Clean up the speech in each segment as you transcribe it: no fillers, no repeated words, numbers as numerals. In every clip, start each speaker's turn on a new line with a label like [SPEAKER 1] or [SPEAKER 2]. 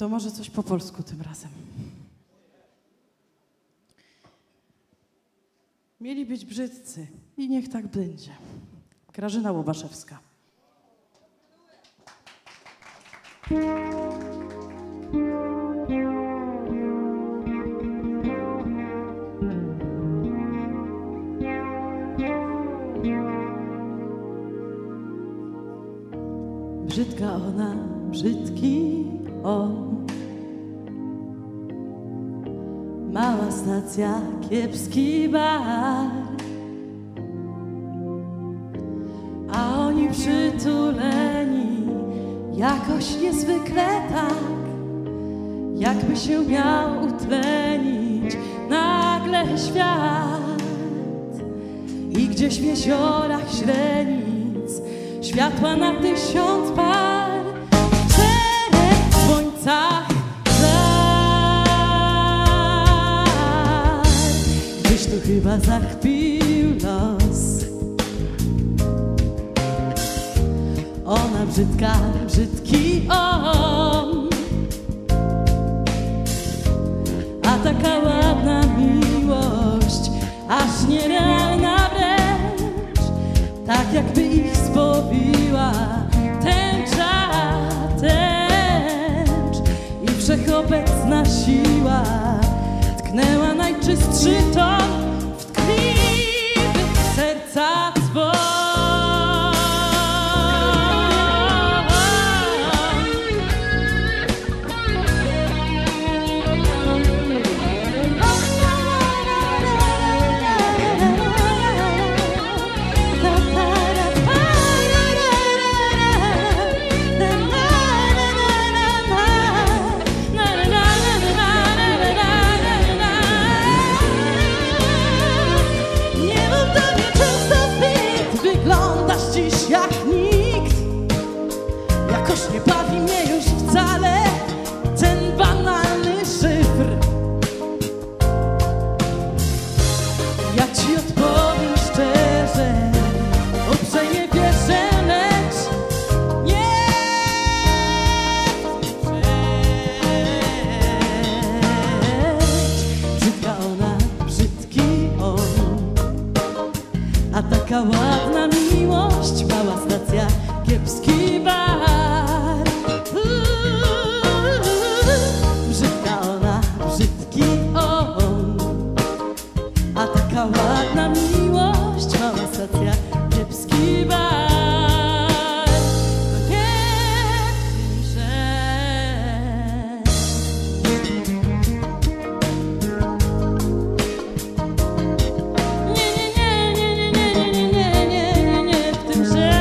[SPEAKER 1] To może coś po polsku tym razem. Mieli być brzydcy i niech tak będzie. Grażyna Łobaszewska. Brzydka ona, brzydki on. Mała stacja, kiepski bar, a oni przytuleni jakoś niezwykle tak, jakby się miał utlenić nagle świat. I gdzieś w jeziorach źrenic światła na 1000 par, w 4 słońcach żar. Gdzieś tu chyba zakpił los. Ona brzydka, brzydki on, a taka ładna miłość, aż nierealna wręcz, tak jakby ich spowiła tęcza, tęcz. I wszechobecna siła tknęła najczystszy ton w tkliwych serca dzwon. Jakoś nie bawi mnie już wcale ten banalny szyfr. Ja ci odpowiem szczerze, uprzejmie wierzę, lecz nie chcę. Brzydka ona, brzydki on, a taka ładna miłość, mała stacja, kiepski bar. Brzydka ona, brzydki on, a taka ładna miłość, mała stacja, kiepski bar. Nie w tym, że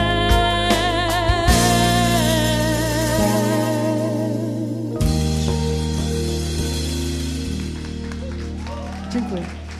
[SPEAKER 1] dziękuję.